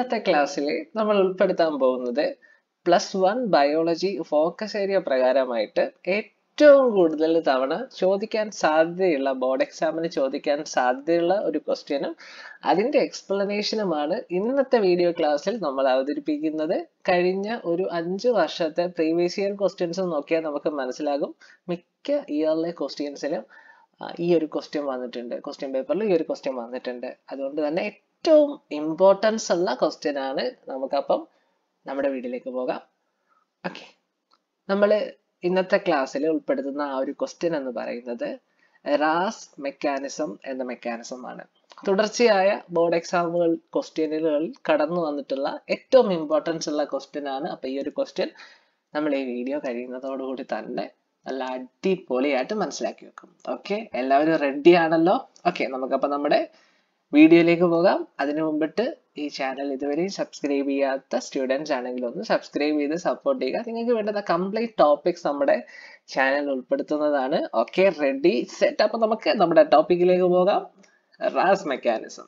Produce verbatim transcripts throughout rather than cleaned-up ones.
ഇന്നത്തെ ക്ലാസ്സിൽ നമ്മൾ ഉൾപ്പെടുത്താൻ പോകുന്നത് plus one biology focus area പ്രകാരമായിട്ട് ഏറ്റവും കൂടുതൽ തവണ ചോദിക്കാൻ സാധ്യതയുള്ള ബോർഡ് എക്സാമിന് ചോദിക്കാൻ സാധ്യതയുള്ള ഒരു ക്വസ്റ്റ്യനും അതിന്റെ എക്സ്പ്ലനേഷനുമാണ് ഇന്നത്തെ വീഡിയോ ക്ലാസ്സിൽ നമ്മൾ അവതരിപ്പിക്കുന്നത്. കഴിഞ്ഞ ഒരു അഞ്ച് വർഷത്തെ പ്രീവിയസ് ഇയർ ക്വസ്റ്റ്യൻസ് നോക്കിയാൽ നമുക്ക് മനസ്സിലാകും മിക്ക ഇയറിലെ ക്വസ്റ്റ്യൻസിലും ഈ ഒരു ക്വസ്റ്റ്യൻ വന്നിട്ടുണ്ട്, ക്വസ്റ്റ്യൻ പേപ്പറിൽ ഈ ഒരു ക്വസ്റ്റ്യൻ വന്നിട്ടുണ്ട്. അതുകൊണ്ട് തന്നെ ഏറ്റവും ഇമ്പോർട്ടൻസ് ഉള്ള ക്വസ്റ്റ്യൻ ആണ്. നമുക്കപ്പം നമ്മുടെ വീഡിയോയിലേക്ക് പോകാം. ഓക്കെ, നമ്മൾ ഇന്നത്തെ ക്ലാസ്സിൽ ഉൾപ്പെടുത്തുന്ന ആ ഒരു ക്വസ്റ്റ്യൻ എന്ന് പറയുന്നത് റാസ് മെക്കാനിസം എന്ന മെക്കാനിസം ആണ്. തുടർച്ചയായ ബോർഡ് എക്സാമുകൾ ക്വസ്റ്റ്യനുകളിൽ കടന്നു വന്നിട്ടുള്ള ഏറ്റവും ഇമ്പോർട്ടൻസ് ഉള്ള ക്വസ്റ്റ്യൻ ആണ്. അപ്പൊ ഈ ഒരു ക്വസ്റ്റ്യൻ നമ്മൾ ഈ വീഡിയോ കഴിയുന്നതോടുകൂടി തന്നെ നല്ല അടിപൊളിയായിട്ട് മനസ്സിലാക്കി വെക്കും. ഓക്കെ, എല്ലാവരും റെഡി ആണല്ലോ? ഓക്കെ, നമുക്കപ്പോൾ നമ്മുടെ വീഡിയോയിലേക്ക് പോകാം. അതിനു മുമ്പിട്ട് ഈ ചാനൽ ഇതുവരെ സബ്സ്ക്രൈബ് ചെയ്യാത്ത സ്റ്റുഡൻസ് ആണെങ്കിൽ ഒന്ന് സബ്സ്ക്രൈബ് ചെയ്ത് സപ്പോർട്ട് ചെയ്യുക. നിങ്ങൾക്ക് വേണ്ടുന്ന കംപ്ലീറ്റ് ടോപ്പിക്സ് നമ്മുടെ ചാനൽ ഉൾപ്പെടുത്തുന്നതാണ്. Okay, ready set. അപ്പൊ നമുക്ക് നമ്മുടെ ടോപ്പിക്കിലേക്ക് പോകാം. RAS mechanism.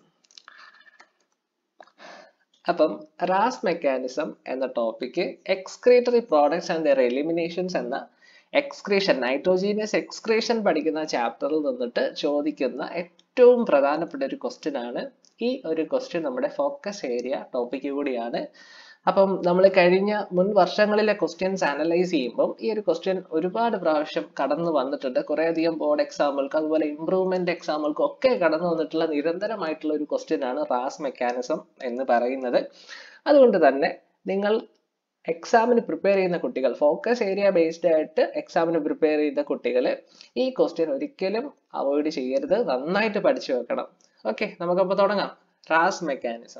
അപ്പം റാസ് മെക്കാനിസം എന്ന topic excretory products and their eliminations എന്ന എക്സ്ക്രീഷൻ നൈട്രോജീനിയസ് എക്സ്ക്രീഷൻ പഠിക്കുന്ന ചാപ്റ്ററിൽ നിന്നിട്ട് ചോദിക്കുന്ന ഏറ്റവും പ്രധാനപ്പെട്ട ഒരു ക്വസ്റ്റ്യൻ ആണ്. ഈ ഒരു ക്വസ്റ്റ്യൻ നമ്മുടെ ഫോക്കസ് ഏരിയ ടോപ്പിക് കൂടിയാണ്. അപ്പം നമ്മൾ കഴിഞ്ഞ മുൻ വർഷങ്ങളിലെ ക്വസ്റ്റ്യൻസ് അനലൈസ് ചെയ്യുമ്പോൾ ഈ ഒരു ക്വസ്റ്റ്യൻ ഒരുപാട് പ്രാവശ്യം കടന്നു വന്നിട്ടുണ്ട്. കുറെ അധികം ബോർഡ് എക്സാമുകൾക്ക് അതുപോലെ ഇംപ്രൂവ്മെന്റ് എക്സാമുകൾക്ക് ഒക്കെ കടന്നു വന്നിട്ടുള്ള നിരന്തരമായിട്ടുള്ള ഒരു ക്വസ്റ്റ്യൻ ആണ് റാസ് മെക്കാനിസം എന്ന് പറയുന്നത്. അതുകൊണ്ട് തന്നെ നിങ്ങൾ എക്സാമിന് പ്രിപ്പയർ ചെയ്യുന്ന കുട്ടികൾ, ഫോക്കസ് ഏരിയ ബേസ്ഡ് ആയിട്ട് എക്സാമിന് പ്രിപ്പയർ ചെയ്ത കുട്ടികൾ ഈ ക്വസ്റ്റ്യൻ ഒരിക്കലും അവോയ്ഡ് ചെയ്യരുത്, നന്നായിട്ട് പഠിച്ചു വെക്കണം. ഓക്കെ, നമുക്കപ്പോൾ തുടങ്ങാം. Ras mechanism.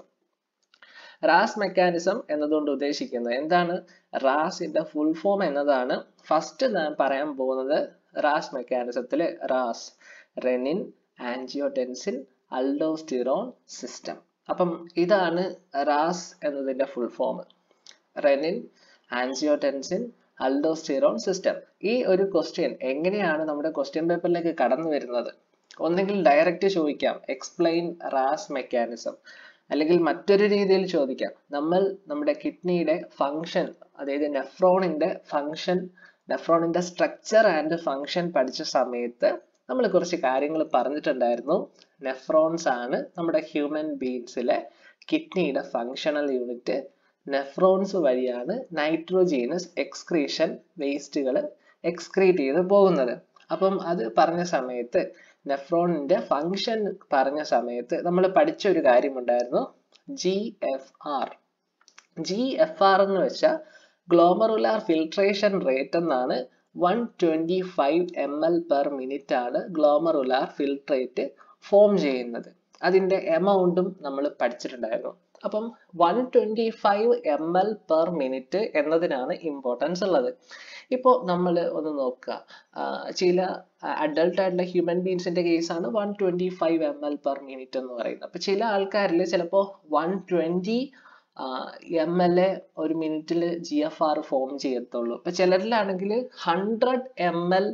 റാസ് മെക്കാനിസം എന്നതുകൊണ്ട് ഉദ്ദേശിക്കുന്നത് എന്താണ്? റാസിന്റെ ഫുൾ ഫോം എന്നതാണ്. ഫസ്റ്റ് ഞാൻ പറയാൻ പോകുന്നത് റാസ് മെക്കാനിസത്തില് RAS renin angiotensin aldosterone system. അപ്പം ഇതാണ് റാസ് എന്നതിന്റെ full form. Renin angiotensin aldosterone system. ഈ ഒരു ക്വസ്റ്റ്യൻ എങ്ങനെയാണ് നമ്മുടെ ക്വസ്റ്റ്യൻ പേപ്പറിലേക്ക് കടന്നു വരുന്നത്? ഒന്നെങ്കിൽ ഡയറക്റ്റ് ചോദിക്കാം, എക്സ്പ്ലെയിൻ റാസ് മെക്കാനിസം, അല്ലെങ്കിൽ മറ്റൊരു രീതിയിൽ ചോദിക്കാം, നമ്മൾ നമ്മുടെ കിഡ്നിയുടെ ഫങ്ഷൻ, അതായത് നെഫ്രോണിന്റെ ഫങ്ഷൻ, നെഫ്രോണിന്റെ സ്ട്രക്ചർ ആൻഡ് ഫങ്ഷൻ പഠിച്ച സമയത്ത് നമ്മൾ കുറച്ച് കാര്യങ്ങൾ പറഞ്ഞിട്ടുണ്ടായിരുന്നു. നെഫ്രോൺസ് ആണ് നമ്മുടെ ഹ്യൂമൻ ബീങ്സിലെ കിഡ്നിയുടെ ഫങ്ഷണൽ യൂണിറ്റ്. നെഫ്രോൺസ് വഴിയാണ് നൈട്രോജീനസ് എക്സ്ക്രീഷൻ വേസ്റ്റുകൾ എക്സ്ക്രീറ്റ് ചെയ്ത് പോകുന്നത്. അപ്പം അത് പറഞ്ഞ സമയത്ത് നെഫ്രോണിന്റെ ഫങ്ഷൻ പറഞ്ഞ സമയത്ത് നമ്മൾ പഠിച്ച ഒരു കാര്യമുണ്ടായിരുന്നു, G F R. G F R എന്ന് വെച്ചാൽ ഗ്ലോമറുലാർ ഫിൽട്രേഷൻ റേറ്റ് എന്നാണ്. One twenty five M L per minute ആണ് ഗ്ലോമറുലാർ ഫിൽട്രേറ്റ് ഫോം ചെയ്യുന്നത്. അതിന്റെ എമൗണ്ടും നമ്മൾ പഠിച്ചിട്ടുണ്ടായിരുന്നു. അപ്പം one twenty five M L per minute എന്നതിനാണ് ഇമ്പോർട്ടൻസ് ഉള്ളത്. ഇപ്പോൾ നമ്മൾ ഒന്ന് നോക്കുക, ചില അഡൾട്ട് ആയിട്ടുള്ള ഹ്യൂമൻ ബീങ്സിന്റെ കേസാണ് one twenty five M L per minute എന്ന് പറയുന്നത്. അപ്പൊ ചില ആൾക്കാരിൽ ചിലപ്പോൾ വൺ ട്വന്റി എം എൽ എ ഒരു മിനിറ്റിൽ ജി എഫ് ആർ ഫോം ചെയ്യത്തുള്ളൂ. അപ്പൊ ചിലരിലാണെങ്കിൽ hundred M L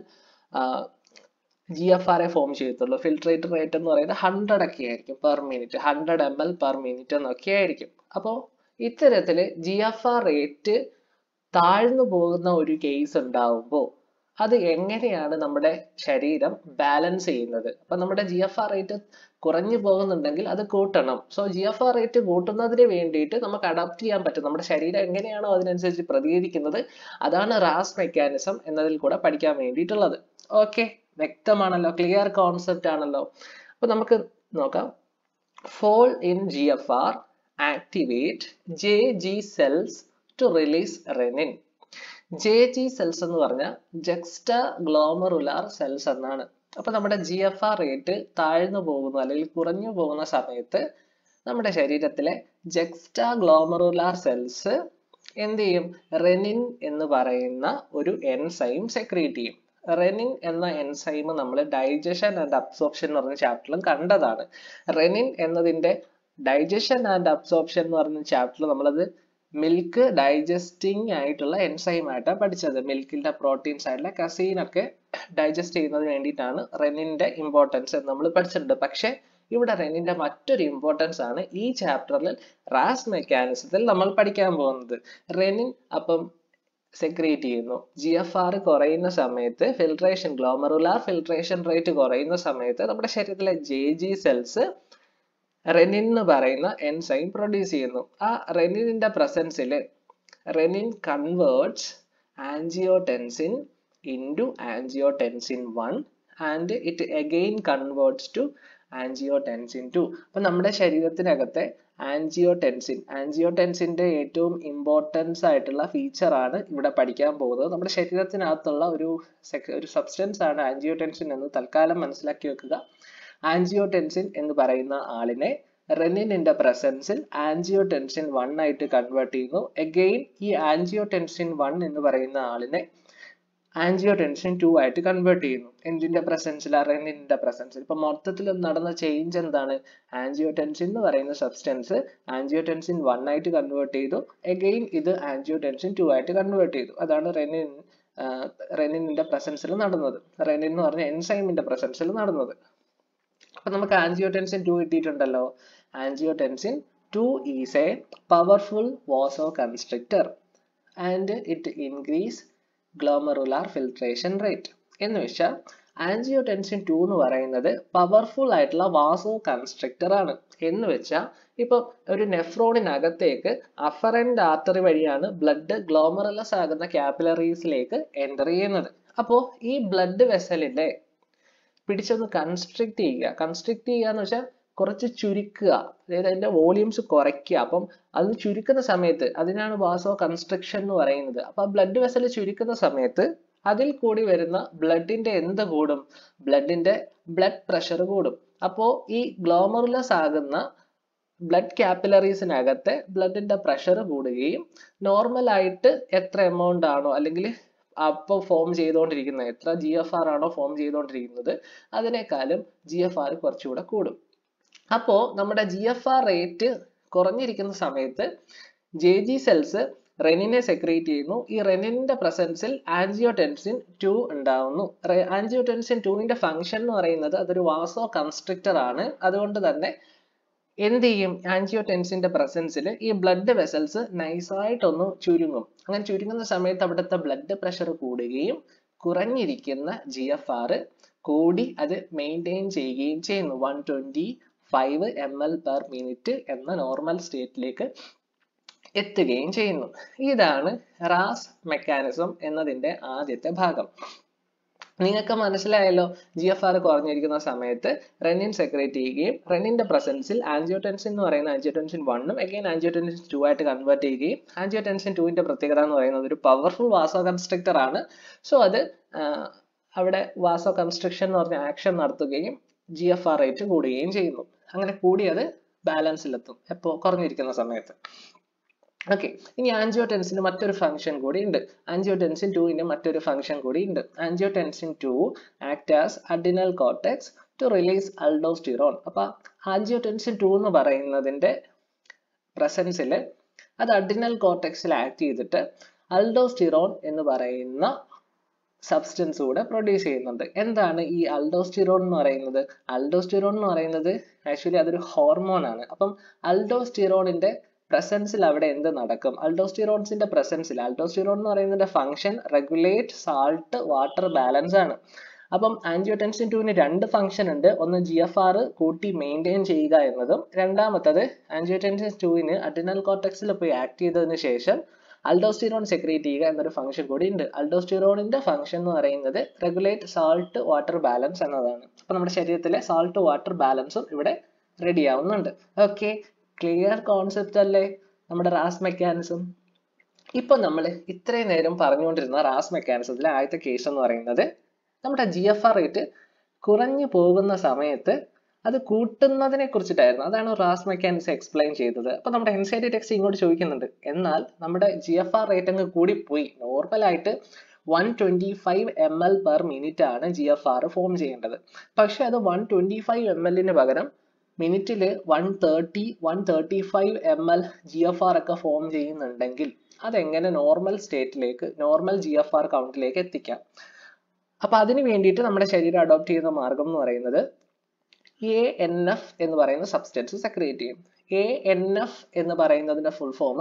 G F R എ ഫോം ചെയ്യത്തുള്ളൂ. ഫിൽട്രേറ്റ് റേറ്റ് എന്ന് പറയുന്നത് ഹൺഡ്രഡ് ഒക്കെ ആയിരിക്കും per minute, hundred M L per minute എന്നൊക്കെ ആയിരിക്കും. അപ്പോൾ ഇത്തരത്തില് ജി എഫ് ആർ റേറ്റ് താഴ്ന്നു പോകുന്ന ഒരു കേസ് ഉണ്ടാവുമ്പോൾ അത് എങ്ങനെയാണ് നമ്മുടെ ശരീരം ബാലൻസ് ചെയ്യുന്നത്? അപ്പൊ നമ്മുടെ ജി എഫ് ആർ റേറ്റ് കുറഞ്ഞു പോകുന്നുണ്ടെങ്കിൽ അത് കൂട്ടണം. So G F R rate കൂട്ടുന്നതിന് വേണ്ടിയിട്ട് നമുക്ക് അഡാപ്റ്റ് ചെയ്യാൻ പറ്റും. നമ്മുടെ ശരീരം എങ്ങനെയാണോ അതിനനുസരിച്ച് പ്രതികരിക്കുന്നത്, അതാണ് റാസ് മെക്കാനിസം എന്നതിൽ കൂടെ പഠിക്കാൻ വേണ്ടിയിട്ടുള്ളത്. ഓക്കെ, വ്യക്തമാണല്ലോ? ക്ലിയർ കോൺസെപ്റ്റ് ആണല്ലോ? അപ്പൊ നമുക്ക് നോക്കാം. Fall in G F R activate J G cells to release renin. J G cells എന്ന് പറഞ്ഞാൽ ജക്സ്റ്റാ ഗ്ലോമറുലാർ സെൽസ് എന്നാണ്. അപ്പൊ നമ്മുടെ ജി എഫ് ആർ റേറ്റ് താഴ്ന്നു പോകുന്നു അല്ലെങ്കിൽ കുറഞ്ഞു പോകുന്ന സമയത്ത് നമ്മുടെ ശരീരത്തിലെ ജക്സ്റ്റാ ഗ്ലോമറുലാർ സെൽസ് എന്ത് ചെയ്യും? റെനിൻ എന്ന് പറയുന്ന ഒരു എൻസൈം സെക്രീറ്റ് ചെയ്യും. റെനിൻ എന്ന എൻസൈം നമ്മൾ ഡൈജഷൻ ആൻഡ് അബ്സോർപ്ഷൻ എന്ന് പറഞ്ഞ ചാപ്റ്ററിലും കണ്ടതാണ്. റെനിൻ എന്നതിന്റെ ഡൈജഷൻ ആൻഡ് അബ്സോർപ്ഷൻ എന്ന് പറഞ്ഞ ചാപ്റ്ററിൽ നമ്മളത് മിൽക്ക് ഡൈജസ്റ്റിംഗ് ആയിട്ടുള്ള എൻസൈം ആയിട്ടാണ് പഠിച്ചത്. മിൽക്കിന്റെ പ്രോട്ടീൻസ് ആയിട്ടുള്ള കസീൻ ഒക്കെ ഡൈജസ്റ്റ് ചെയ്യുന്നതിന് വേണ്ടിയിട്ടാണ് റെനിന്റെ ഇമ്പോർട്ടൻസ് എന്ന് നമ്മൾ പഠിച്ചിട്ടുണ്ട്. പക്ഷെ ഇവിടെ റെനിന്റെ മറ്റൊരു ഇമ്പോർട്ടൻസ് ആണ് ഈ ചാപ്റ്ററിൽ റാസ് മെക്കാനിസത്തിൽ നമ്മൾ പഠിക്കാൻ പോകുന്നത്. റെനിൻ അപ്പം സെക്രീറ്റ് ചെയ്യുന്നു. ജി എഫ് ആർ കുറയുന്ന സമയത്ത് ഫിൽട്രേഷൻ ഗ്ലോമറുലാർ ഫിൽട്രേഷൻ റേറ്റ് കുറയുന്ന സമയത്ത് നമ്മുടെ ശരീരത്തിലെ ജെ ജി സെൽസ് റെനിൻ എന്ന് പറയുന്ന എൻസൈം പ്രൊഡ്യൂസ് ചെയ്യുന്നു. ആ റെനിനിന്റെ പ്രസൻസിൽ renin converts angiotensin into angiotensin one and it again converts to angiotensin two. അപ്പോൾ നമ്മുടെ ശരീരത്തിനകത്തെ ആൻജിയോടെൻസിൻ ആൻജിയോടെൻസിന്റെ ഏറ്റവും ഇമ്പോർട്ടൻസ് ആയിട്ടുള്ള ഫീച്ചർ ആണ് ഇവിടെ പഠിക്കാൻ പോകുന്നത്. നമ്മുടെ ശരീരത്തിനകത്തുള്ള ഒരു ഒരു സബ്സ്റ്റൻസ് ആണ് ആൻജിയോടെൻസിൻ എന്ന് തൽക്കാലം മനസ്സിലാക്കി വെക്കുക. ആൻജിയോടെൻസിൻ എന്ന് പറയുന്ന ആളിനെ റെനിനിന്റെ പ്രസൻസിൽ ആൻജിയോടെൻസിൻ വൺ ആയിട്ട് കൺവേർട്ട് ചെയ്യുന്നു. അഗെയിൻ ഈ ആൻജിയോടെൻസിൻ വൺ എന്ന് പറയുന്ന ആളിനെ ആൻജിയോടെൻസിൻ ടു ആയിട്ട് കൺവേർട്ട് ചെയ്യുന്നു. എന്തിന്റെ പ്രസൻസിൽ? റെനിനിന്റെ പ്രസൻസിൽ. ഇപ്പൊ മൊത്തത്തിൽ നടന്ന ചേഞ്ച് എന്താണ്? ആൻജിയോടെൻസിൻ എന്ന് പറയുന്ന സബ്സ്റ്റൻസ് ആൻജിയോടെൻസിൻ വൺ ആയിട്ട് കൺവേർട്ട് ചെയ്തു. അഗെയിൻ ഇത് ആൻജിയോടെൻസിൻ ടു ആയിട്ട് കൺവേർട്ട് ചെയ്തു. അതാണ് റെനിൻ റെനിനിന്റെ പ്രസൻസിൽ നടന്നത്. റെനിൻ എന്ന് പറഞ്ഞ എൻസൈമിന്റെ പ്രസൻസിൽ നടന്നത്. അപ്പൊ നമുക്ക് ആൻജിയോടെൻസിൻ ടു കിട്ടിയിട്ടുണ്ടല്ലോ. Angiotensin two is a powerful vasoconstrictor and it increase glomerular filtration rate. എന്ന് വെച്ചാൽ ആൻജിയോടെൻസിൻ ടു എന്ന് പറയുന്നത് പവർഫുൾ ആയിട്ടുള്ള വാസോ കൺസ്ട്രക്ടർ ആണ്. എന്ന് വെച്ചാൽ ഇപ്പൊ ഒരു നെഫ്രോണിനകത്തേക്ക് അഫറന്റ് ആർട്ടറി വഴിയാണ് ബ്ലഡ് ഗ്ലോമറുലസ് ആകുന്ന കാപ്പിലറീസിലേക്ക് എൻ്റർ ചെയ്യുന്നത്. അപ്പോ ഈ ബ്ലഡ് വെസലിനെ പിടിച്ചൊന്ന് കൺസ്ട്രിക്ട് ചെയ്യുക. കൺസ്ട്രിക്ട് ചെയ്യുക എന്ന് വെച്ചാൽ കുറച്ച് ചുരുക്കുക, അതായത് അതിന്റെ വോളിയൂംസ് കുറയ്ക്കുക. അപ്പം അത് ചുരുക്കുന്ന സമയത്ത് അതിനാണ് വാസോ കൺസ്ട്രക്ഷൻ എന്ന് പറയുന്നത്. അപ്പൊ ആ ബ്ലഡ് വെസൽ ചുരുക്കുന്ന സമയത്ത് അതിൽ കൂടി വരുന്ന ബ്ലഡിന്റെ എന്ത് കൂടും? ബ്ലഡിന്റെ ബ്ലഡ് പ്രഷർ കൂടും. അപ്പോ ഈ ഗ്ലോമറുലസ് ആകുന്ന ബ്ലഡ് കാപ്പിലറീസിനകത്തെ ബ്ലഡിന്റെ പ്രഷർ കൂടുകയും നോർമൽ ആയിട്ട് എത്ര എമൗണ്ട് ആണോ അല്ലെങ്കിൽ അപ്പോൾ ഫോം ചെയ്തുകൊണ്ടിരിക്കുന്നത് എത്ര ജി എഫ് ആർ ആണോ ഫോം ചെയ്തുകൊണ്ടിരിക്കുന്നത് അതിനേക്കാളും ജി എഫ് ആർ കുറച്ചുകൂടെ കൂടും. അപ്പോ നമ്മുടെ ജി എഫ് ആർ റേറ്റ് കുറഞ്ഞിരിക്കുന്ന സമയത്ത് ജെ ജി സെൽസ് റെനിനെ സെക്രീറ്റ് ചെയ്യുന്നു. ഈ റെനിന്റെ പ്രസൻസിൽ ആൻജിയോടെൻസിൻ ടു ഉണ്ടാവുന്നു. ആൻജിയോടെൻസിൻ ടുവിന്റെ ഫംഗ്ഷൻ എന്ന് പറയുന്നത് അതൊരു വാസോ കൺസ്ട്രിക്ടർ ആണ്. അതുകൊണ്ട് തന്നെ എന്ത് ചെയ്യും? ആൻജിയോടെൻസിന്റെ പ്രസൻസിൽ ഈ ബ്ലഡ് വെസൽസ് നൈസായിട്ടൊന്ന് ചുരുങ്ങും. അങ്ങനെ ചുരുങ്ങുന്ന സമയത്ത് അവിടുത്തെ ബ്ലഡ് പ്രഷർ കൂടുകയും കുറഞ്ഞിരിക്കുന്ന ജി എഫ് ആർ കൂടി അത് മെയിൻറ്റെയിൻ ചെയ്യുകയും ചെയ്യുന്നു. One twenty five M L per minute എന്ന നോർമൽ സ്റ്റേറ്റിലേക്ക് എത്തുകയും ചെയ്യുന്നു. ഇതാണ് റാസ് മെക്കാനിസം എന്നതിന്റെ ആദ്യത്തെ ഭാഗം. നിങ്ങൾക്ക് മനസ്സിലായല്ലോ, ജി എഫ് ആർ കുറഞ്ഞിരിക്കുന്ന സമയത്ത് റെനിൻ സെക്രേറ്റ് ചെയ്യുകയും റെനിന്റെ പ്രസൻസിൽ ആൻജിയോടെൻസിൻ എന്ന് പറയുന്ന ആൻജിയോടെൻസിൻ വണ്ണും അഗൈൻ ആൻജിയോടെൻസിൻ ടു ആയിട്ട് കൺവേർട്ട് ചെയ്യുകയും ആൻജിയോടെൻസിൻ ടുവിന്റെ പ്രത്യേകത എന്ന് പറയുന്നത് ഒരു പവർഫുൾ വാസോ കൺസ്ട്രക്ടർ ആണ്. സോ അത് അവിടെ വാസോ കൺസ്ട്രക്ഷൻ എന്ന് പറഞ്ഞ ആക്ഷൻ നടത്തുകയും ജി എഫ് ആർ റേറ്റ് കൂടുകയും ചെയ്യുന്നു. അങ്ങനെ കൂടി അത് ബാലൻസിലെത്തും എപ്പോ? കുറഞ്ഞിരിക്കുന്ന സമയത്ത്. ഓക്കെ, ഇനി ആൻജിയോടെൻസിന് മറ്റൊരു ഫംഗ്ഷൻ കൂടി ഉണ്ട്. ആൻജിയോടെൻസിൻ ടുവിന് മറ്റൊരു ഫംഗ്ഷൻ കൂടി ഉണ്ട്. Angiotensin two act as adrenal cortex to release aldosterone. അപ്പൊ ആൻജിയോടെൻസിൻ ടു എന്ന് പറയുന്നതിന്റെ പ്രസൻസിൽ അത് അഡിനൽ കോർട്ടെക്സിൽ ആക്ട് ചെയ്തിട്ട് അൾഡോസ്റ്റിറോൺ എന്ന് പറയുന്ന സബ്സ്റ്റൻസ് കൂടെ പ്രൊഡ്യൂസ് ചെയ്യുന്നുണ്ട്. എന്താണ് ഈ അൾഡോസ്റ്റിറോൺ എന്ന് പറയുന്നത്? അൾഡോസ്റ്റിറോൺ എന്ന് പറയുന്നത് ആക്ച്വലി അതൊരു ഹോർമോൺ ആണ്. അപ്പം അൾഡോസ്റ്റിറോണിന്റെ പ്രസൻസിൽ അവിടെ എന്ത് നടക്കും? അൾഡോസ്റ്റിറോൺസിന്റെ പ്രസൻസിൽ അൾഡോസ്റ്റിറോൺ എന്ന് പറയുന്നതിന്റെ function regulate salt water balance ആണ്. അപ്പം ആൻജിയോടെൻസിൻ ടുവിന് രണ്ട് ഫംഗ്ഷൻ ഉണ്ട്. ഒന്ന് ജി എഫ് ആർ കൂട്ടി മെയിൻറ്റെയിൻ ചെയ്യുക എന്നതും രണ്ടാമത്തത് ആൻജിയോടെൻസിൻ ടുവിന് അഡിനൽ കോർട്ടെക്സിൽ പോയി ആക്ട് ചെയ്തതിനു ശേഷം അൾഡോസ്റ്റിറോൺ സെക്രീറ്റ് ചെയ്യുക എന്നൊരു ഫംഗ്ഷൻ കൂടി ഉണ്ട്. അൾഡോസ്റ്റിറോണിന്റെ ഫംഗ്ഷൻ എന്ന് പറയുന്നത് റെഗുലേറ്റ് സാൾട്ട് വാട്ടർ ബാലൻസ് എന്നതാണ്. അപ്പൊ നമ്മുടെ ശരീരത്തിലെ സാൾട്ട് വാട്ടർ ബാലൻസും ഇവിടെ റെഡി ആവുന്നുണ്ട്. ഓക്കെ, ക്ലിയർ കോൺസെപ്റ്റ് അല്ലേ നമ്മുടെ റാസ് മെക്കാനിസം? ഇപ്പൊ നമ്മൾ ഇത്രയും നേരം പറഞ്ഞുകൊണ്ടിരുന്ന റാസ് മെക്കാനിസത്തിലെ ആദ്യത്തെ കേസ് എന്ന് പറയുന്നത് നമ്മുടെ ജി എഫ് ആർ റേറ്റ് കുറഞ്ഞു പോകുന്ന സമയത്ത് അത് കൂട്ടുന്നതിനെ കുറിച്ചിട്ടായിരുന്നു. അതാണ് റാസ് മെക്കാനിസം എക്സ്പ്ലെയിൻ ചെയ്തത്. അപ്പൊ നമ്മുടെ N C R T text ഇങ്ങോട്ട് ചോദിക്കുന്നുണ്ട്, എന്നാൽ നമ്മുടെ ജി എഫ് ആർ റേറ്റ് അങ്ങ് കൂടിപ്പോയി, നോർമലായിട്ട് one twenty five M L per minute ആണ് ജി എഫ് ആർ ഫോം ചെയ്യേണ്ടത്. പക്ഷെ അത് വൺ ട്വന്റി ഫൈവ് എം എല്ലിന് പകരം മിനിറ്റില് one thirty one thirty five M L G F R ഒക്കെ ഫോം ചെയ്യുന്നുണ്ടെങ്കിൽ അതെങ്ങനെ നോർമൽ സ്റ്റേറ്റിലേക്ക് നോർമൽ ജി എഫ് ആർ കൗണ്ടിലേക്ക് എത്തിക്കാം? അപ്പൊ അതിന് വേണ്ടിയിട്ട് നമ്മുടെ ശരീരം അഡോപ്റ്റ് ചെയ്യുന്ന മാർഗം എന്ന് പറയുന്നത് എ എൻ എഫ് എന്ന് പറയുന്ന സബ്സ്റ്റൻസ് സെക്രീറ്റ് ചെയ്യും. എ എൻ എഫ് എന്ന് പറയുന്നതിന്റെ full form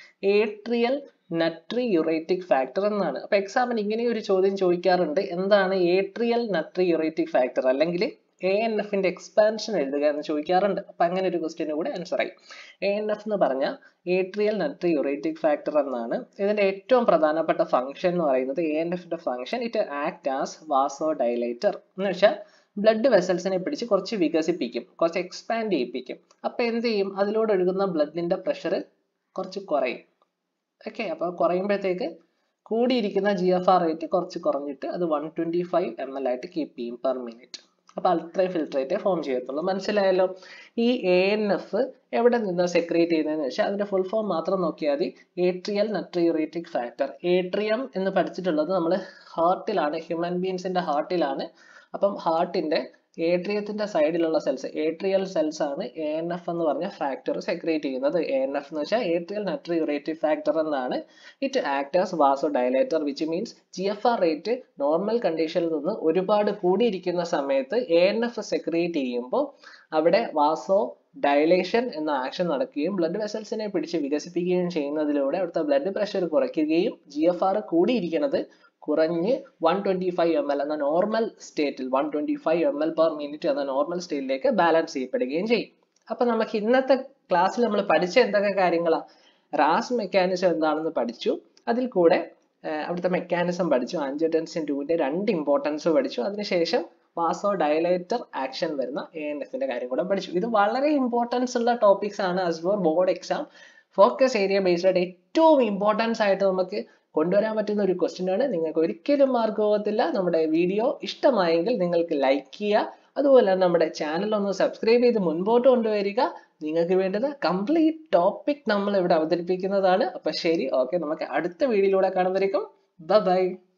atrial natriuretic factor എന്നാണ്. അപ്പൊ എക്സാമിന് ഇങ്ങനെ ഒരു ചോദ്യം ചോദിക്കാറുണ്ട്, എന്താണ് ഏട്രിയൽ നട്രിയുറേറ്റിക് ഫാക്ടർ, അല്ലെങ്കിൽ എ എൻ എഫിന്റെ എക്സ്പാൻഷൻ എഴുതുക എന്ന് ചോദിക്കാറുണ്ട്. അപ്പൊ അങ്ങനെ ഒരു ക്വസ്റ്റ്യന് കൂടെ ആൻസർ ആയി. എ എൻ എഫ് എന്ന് പറഞ്ഞാൽ ഏട്രിയൽ നട്രിയുറേറ്റിക് ഫാക്ടർ എന്നാണ്. ഇതിന്റെ ഏറ്റവും പ്രധാനപ്പെട്ട ഫംഗ്ഷൻ എന്ന് പറയുന്നത് എ എൻ എഫിന്റെ function it act as vasodilator എന്ന് വെച്ചാൽ ബ്ലഡ് വെസൽസിനെ പിടിച്ച് കുറച്ച് വികസിപ്പിക്കും, കുറച്ച് എക്സ്പാൻഡ് ചെയ്യിപ്പിക്കും. അപ്പൊ എന്ത് ചെയ്യും, അതിലൂടെ ഒഴുകുന്ന ബ്ലഡിന്റെ പ്രഷർ കുറച്ച് കുറയും. ഓക്കെ, അപ്പൊ കുറയുമ്പോഴത്തേക്ക് കൂടിയിരിക്കുന്ന ജി എഫ് ആർ റേറ്റ് കുറച്ച് കുറഞ്ഞിട്ട് അത് one twenty five M L ആയിട്ട് കീപ്പ് ചെയ്യും പെർ മിനിറ്റ്. അപ്പൊ അൾട്രാ ഫിൽട്രേറ്റേ ഫോം ചെയ്യത്തുള്ളൂ. മനസ്സിലായല്ലോ? ഈ എ എൻ എഫ് എവിടെ നിന്ന് സെക്രീറ്റ് ചെയ്യുന്നതെന്ന് വെച്ചാൽ അതിന്റെ ഫുൾ ഫോം മാത്രം നോക്കിയാൽ മതി. Atrial natriuretic factor. ഏട്രിയം എന്ന് പഠിച്ചിട്ടുള്ളത് നമ്മൾ ഹാർട്ടിലാണ്, ഹ്യൂമൻ ബീൻസിന്റെ ഹാർട്ടിലാണ്. അപ്പം ഹാർട്ടിന്റെ ഏട്രിയത്തിന്റെ സൈഡിലുള്ള സെൽസ്, ഏട്രിയൽ സെൽസ് ആണ് എ എൻ എഫ് എന്ന് പറഞ്ഞ ഫാക്ടർ സെക്രീറ്റ് ചെയ്യുന്നത്. എ എൻ എഫ് എന്ന് വെച്ചാൽ ഏട്രിയൽ നട്രിയുറേറ്റീവ് ഫാക്ടർ എന്നാണ്. It act as vasodilator which means G F R rate normal കണ്ടീഷനിൽ നിന്ന് ഒരുപാട് കൂടിയിരിക്കുന്ന സമയത്ത് എ എൻ എഫ് സെക്രീറ്റ് ചെയ്യുമ്പോൾ അവിടെ വാസോ ഡയലേഷൻ എന്ന ആക്ഷൻ നടക്കുകയും ബ്ലഡ് വെസൽസിനെ പിടിച്ച് വികസിപ്പിക്കുകയും ചെയ്യുന്നതിലൂടെ അവിടുത്തെ ബ്ലഡ് പ്രഷർ കുറയ്ക്കുകയും ജി എഫ് ആർ കൂടിയിരിക്കുന്നത് കുറഞ്ഞ് one twenty five M L എന്ന നോർമൽ സ്റ്റേറ്റിൽ one twenty five M L per minute എന്ന നോർമൽ സ്റ്റേറ്റിലേക്ക് ബാലൻസ് ചെയ്യപ്പെടുകയും ചെയ്യും. അപ്പൊ നമുക്ക് ഇന്നത്തെ ക്ലാസ്സിൽ നമ്മൾ പഠിച്ച എന്തൊക്കെ കാര്യങ്ങളാ, റാസ് മെക്കാനിസം എന്താണെന്ന് പഠിച്ചു, അതിൽ കൂടെ അവിടുത്തെ മെക്കാനിസം പഠിച്ചു, ആൻജിയോടെൻസിൻ ടൂവിന്റെ രണ്ട് ഇമ്പോർട്ടൻസ് പഠിച്ചു, അതിനുശേഷം വാസോ ഡയലേറ്റർ ആക്ഷൻ വരുന്ന എ എൻ എഫിന്റെ കാര്യം കൂടെ പഠിച്ചു. ഇത് വളരെ ഇമ്പോർട്ടൻസ് ഉള്ള ടോപ്പിക്സ് ആണ് as for board exam. Focus area based ആയിട്ട് ഏറ്റവും ഇമ്പോർട്ടൻസ് ആയിട്ട് നമുക്ക് കൊണ്ടുവരാൻ പറ്റുന്ന ഒരു ക്വസ്റ്റ്യൻ ആണ്. നിങ്ങൾക്ക് ഒരിക്കലും മാർക്ക് പോകത്തില്ല. നമ്മുടെ വീഡിയോ ഇഷ്ടമായെങ്കിൽ നിങ്ങൾക്ക് ലൈക്ക് ചെയ്യുക, അതുപോലെ തന്നെ നമ്മുടെ ചാനൽ ഒന്ന് സബ്സ്ക്രൈബ് ചെയ്ത് മുൻപോട്ട് കൊണ്ടുവരിക. നിങ്ങൾക്ക് വേണ്ടുന്ന കംപ്ലീറ്റ് ടോപ്പിക് നമ്മൾ ഇവിടെ അവതരിപ്പിക്കുന്നതാണ്. അപ്പൊ ശരി, ഓക്കെ, നമുക്ക് അടുത്ത വീഡിയോയിലൂടെ കാണുന്നവരേക്കും ബൈ ബൈ.